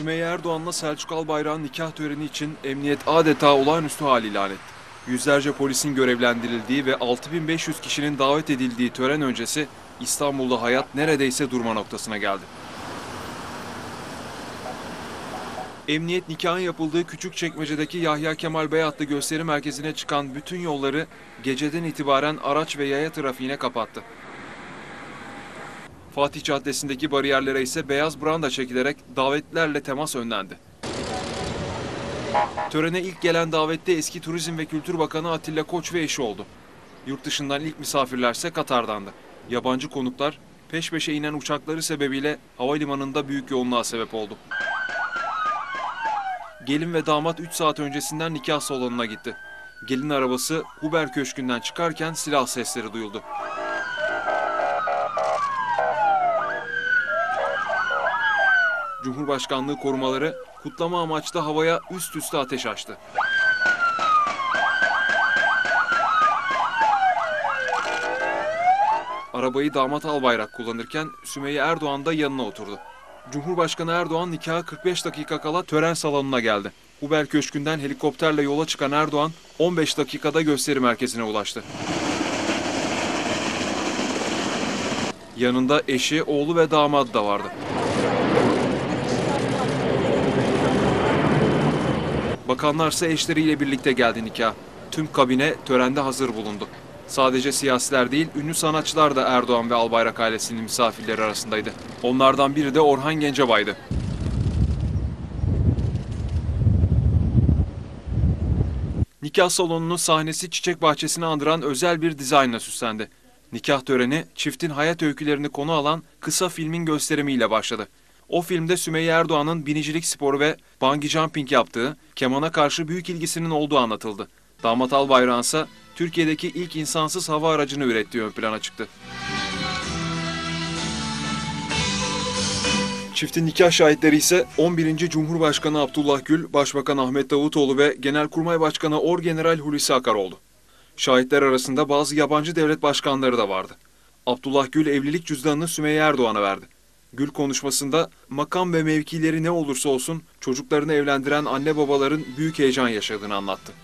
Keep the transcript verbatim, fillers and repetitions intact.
Sümeyye Erdoğan'la Selçuk Albayrak'ın nikah töreni için emniyet adeta olağanüstü hal ilan etti. Yüzlerce polisin görevlendirildiği ve altı bin beş yüz kişinin davet edildiği tören öncesi İstanbul'da hayat neredeyse durma noktasına geldi. Emniyet nikahın yapıldığı Küçükçekmece'deki Yahya Kemal Bey adlı gösteri merkezine çıkan bütün yolları geceden itibaren araç ve yaya trafiğine kapattı. Fatih Caddesi'ndeki bariyerlere ise beyaz branda çekilerek davetlilerle temas önlendi. Törene ilk gelen davette eski Turizm ve Kültür Bakanı Atilla Koç ve eşi oldu. Yurt dışından ilk misafirlerse Katar'dandı. Yabancı konuklar peş peşe inen uçakları sebebiyle havalimanında büyük yoğunluğa sebep oldu. Gelin ve damat üç saat öncesinden nikah salonuna gitti. Gelin arabası Huber Köşkü'nden çıkarken silah sesleri duyuldu. Cumhurbaşkanlığı korumaları kutlama amaçlı havaya üst üste ateş açtı. Arabayı damat Albayrak kullanırken Sümeyye Erdoğan da yanına oturdu. Cumhurbaşkanı Erdoğan nikaha kırk beş dakika kala tören salonuna geldi. Huber Köşkü'nden helikopterle yola çıkan Erdoğan on beş dakikada gösteri merkezine ulaştı. Yanında eşi, oğlu ve damadı da vardı. Bakanlarsa eşleriyle birlikte geldi nikah. Tüm kabine törende hazır bulundu. Sadece siyasiler değil, ünlü sanatçılar da Erdoğan ve Albayrak ailesinin misafirleri arasındaydı. Onlardan biri de Orhan Gencebay'dı. Nikah salonunun sahnesi çiçek bahçesini andıran özel bir dizaynla süslendi. Nikah töreni, çiftin hayat öykülerini konu alan kısa filmin gösterimiyle başladı. O filmde Sümeyye Erdoğan'ın binicilik sporu ve bungee jumping yaptığı, kemana karşı büyük ilgisinin olduğu anlatıldı. Damat Albayrak'ın ise Türkiye'deki ilk insansız hava aracını ürettiği ön plana çıktı. Çiftin nikah şahitleri ise on birinci Cumhurbaşkanı Abdullah Gül, Başbakan Ahmet Davutoğlu ve Genelkurmay Başkanı Orgeneral Hulusi Akar oldu. Şahitler arasında bazı yabancı devlet başkanları da vardı. Abdullah Gül evlilik cüzdanını Sümeyye Erdoğan'a verdi. Gül konuşmasında makam ve mevkileri ne olursa olsun çocuklarını evlendiren anne babaların büyük heyecan yaşadığını anlattı.